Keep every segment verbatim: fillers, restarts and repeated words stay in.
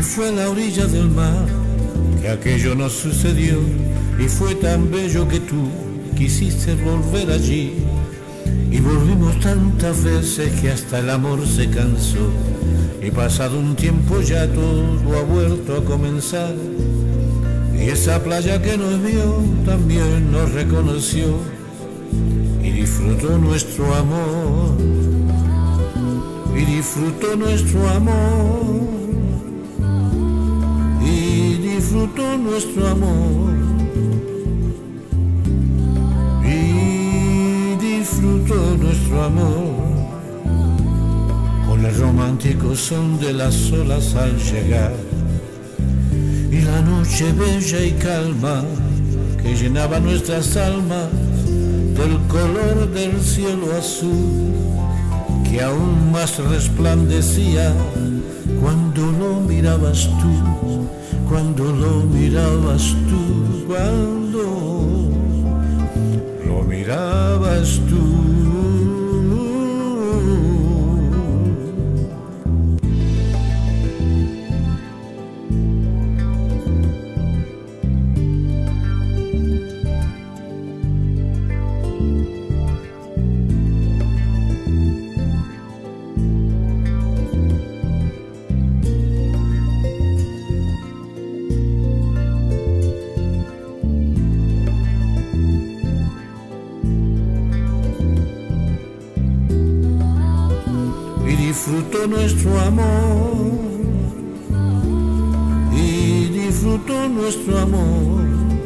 Y fue a la orilla del mar que aquello nos sucedió, y fue tan bello que tú quisiste volver allí, y volvimos tantas veces que hasta el amor se cansó, y pasado un tiempo ya todo ha vuelto a comenzar, y esa playa que nos vio también nos reconoció y disfrutó nuestro amor, y disfrutó nuestro amor, y disfrutó nuestro amor, y disfrutó nuestro amor, con el romántico son de las olas al llegar, y la noche bella y calma que llenaba nuestras almas del color del cielo azul, que aún más resplandecía cuando lo mirabas tú, cuando lo mirabas tú, cuando lo mirabas tú. Disfrutó nuestro amor, y disfrutó nuestro amor,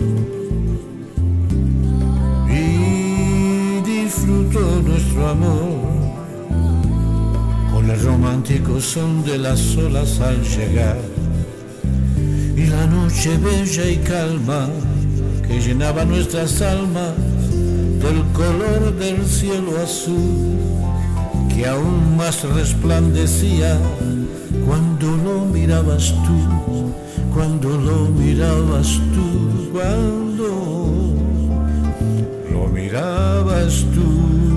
y disfrutó nuestro amor, con el romántico son de las olas al llegar, y la noche bella y calma que llenaba nuestras almas del color del cielo azul, que aún más resplandecía cuando lo mirabas tú, cuando lo mirabas tú, cuando lo mirabas tú.